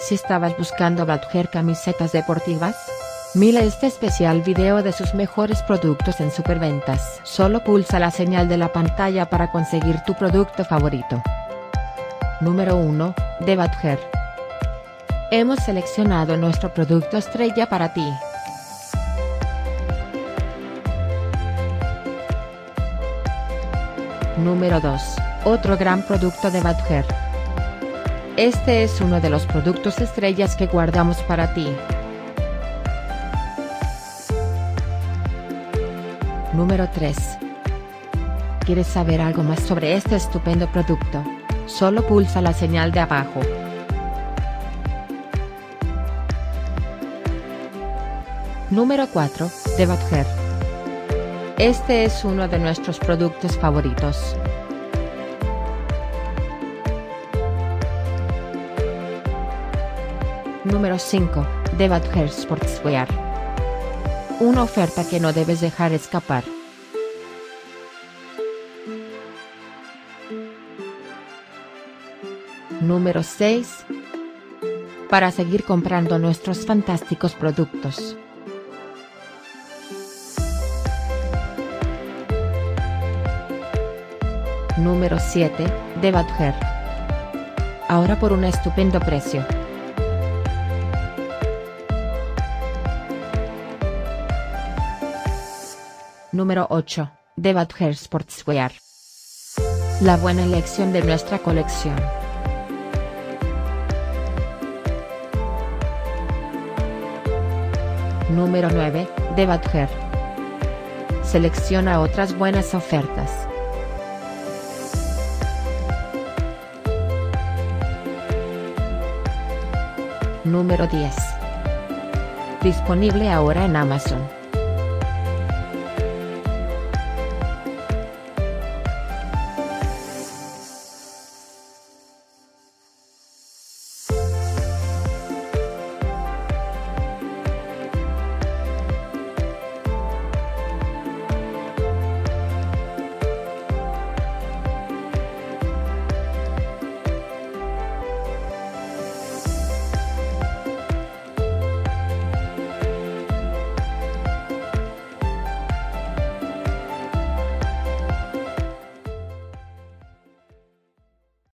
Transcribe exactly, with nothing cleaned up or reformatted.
Si estabas buscando Badger camisetas deportivas, mira este especial video de sus mejores productos en superventas. Solo pulsa la señal de la pantalla para conseguir tu producto favorito. Número uno, de Badger. Hemos seleccionado nuestro producto estrella para ti. Número dos, otro gran producto de Badger. Este es uno de los productos estrellas que guardamos para ti. Número tres. ¿Quieres saber algo más sobre este estupendo producto? Solo pulsa la señal de abajo. Número cuatro, de Badger. Este es uno de nuestros productos favoritos. Número cinco, de Badger Sportswear. Una oferta que no debes dejar escapar. Número seis. Para seguir comprando nuestros fantásticos productos. Número siete, de Badger. Ahora por un estupendo precio. Número ocho, de Badger Sportswear. La buena elección de nuestra colección. Número nueve, de Badger. Selecciona otras buenas ofertas. Número diez. Disponible ahora en Amazon.